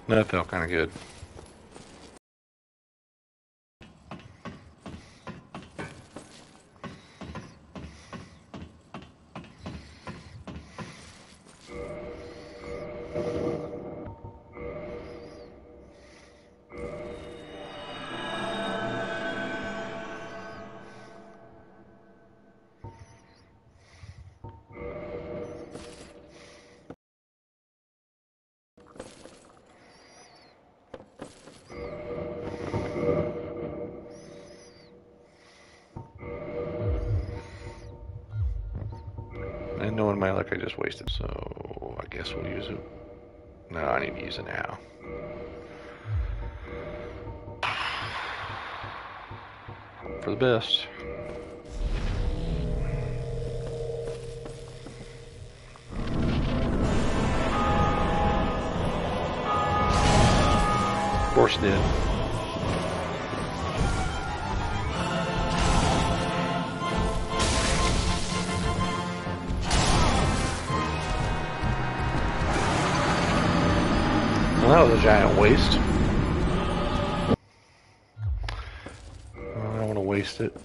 That felt kind of good. And knowing my luck, I just wasted. So I guess we'll use it. No, I need to use it now. For the best. Of course it did. Well, that was a giant waste. I don't want to waste it.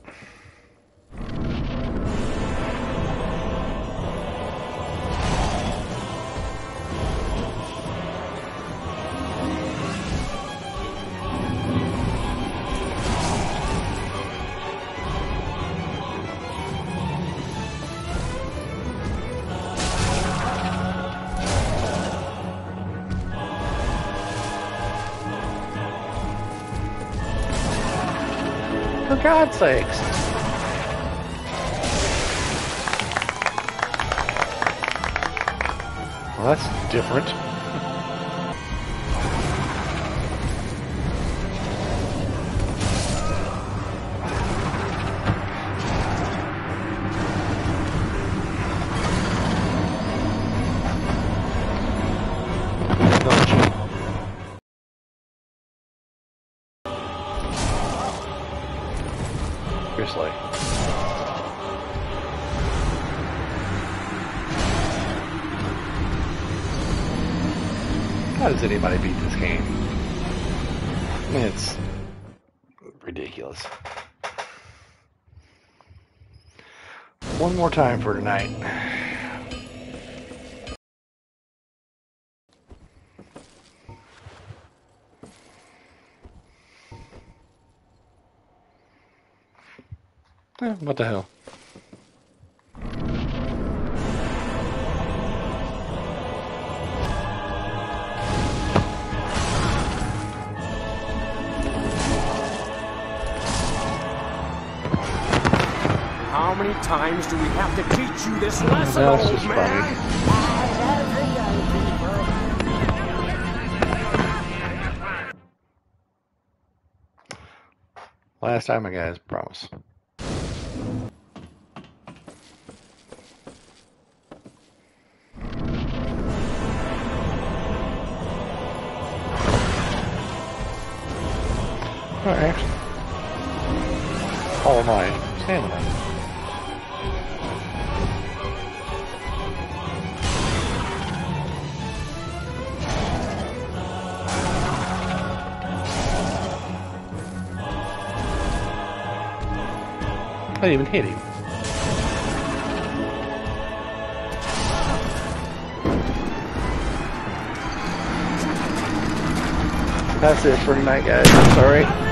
For God's sakes. Well, that's different. Seriously. How does anybody beat this game? I mean, it's ridiculous. One more time for tonight. What the hell? How many times do we have to teach you this lesson, That's old just man? Last time, guys, promise. Alright, actually. All of my stamina. I didn't even hit him. That's it for tonight, guys. I'm sorry.